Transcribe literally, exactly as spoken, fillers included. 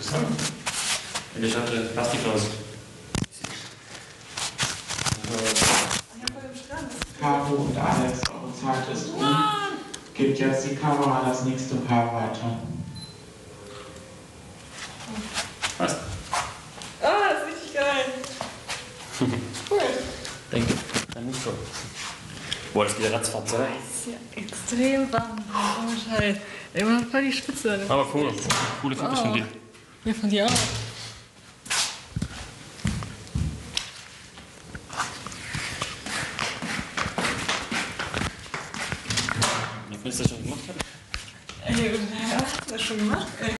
Und ich hatte Plastik raus. Caro und Alex, eure Zeit ist um. Gebt jetzt die Kamera an das nächste Paar weiter. Was? Ah, das ist richtig geil. Cool. Danke. Dann nicht so. Boah, das geht ja ratzfatz, oder? Das ist ja extrem warm. Oh, Scheiß. Ey, man hat voll die Spitze. Aber cool. Coole Fotos von dir. Ja, von dir auch. Wenn ich das schon gemacht habe? Ey, hast du das schon gemacht? Ey.